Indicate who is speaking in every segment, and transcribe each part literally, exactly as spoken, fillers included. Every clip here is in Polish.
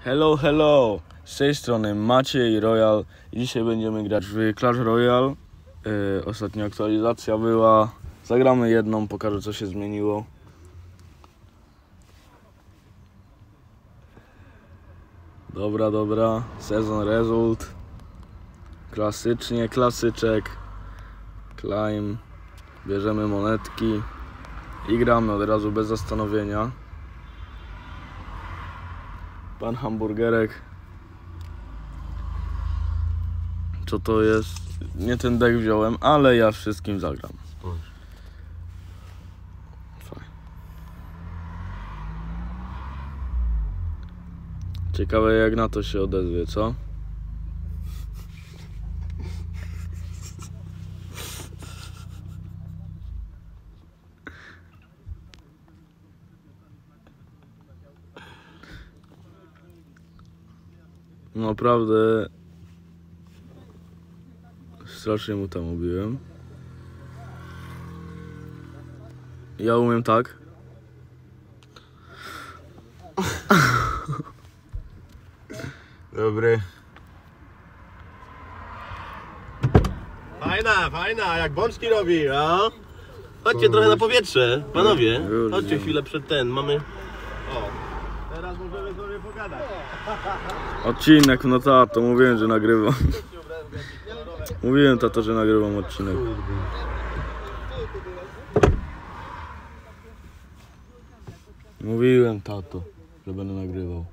Speaker 1: Hello, hello! Z tej strony Maciej Royal. Dzisiaj będziemy grać w Clash Royale. Yy, ostatnia aktualizacja była. Zagramy jedną, pokażę co się zmieniło. Dobra, dobra. Sezon result. Klasycznie, klasyczek. Climb. Bierzemy monetki. I gramy od razu bez zastanowienia. Pan hamburgerek. Co to jest? Nie ten deck wziąłem, ale ja wszystkim zagram. Fajnie. Ciekawe jak na to się odezwie, co? Naprawdę strasznie mu tam ubiłem. Ja umiem tak.
Speaker 2: Dobry. Fajna, fajna, jak bączki robi, no. Chodźcie trochę na powietrze, panowie. Chodźcie chwilę przed ten, mamy... O, teraz możemy sobie pogadać.
Speaker 1: Odcinek, no tato, mówiłem, że nagrywam. Mówiłem tato, że nagrywam odcinek. Mówiłem tato, że będę nagrywał.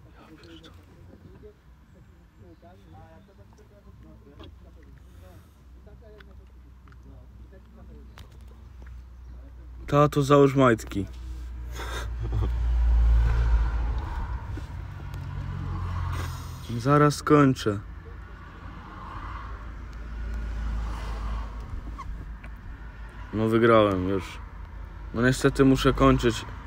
Speaker 1: Tato, załóż majtki. Zaraz skończę. No wygrałem już. No niestety muszę kończyć.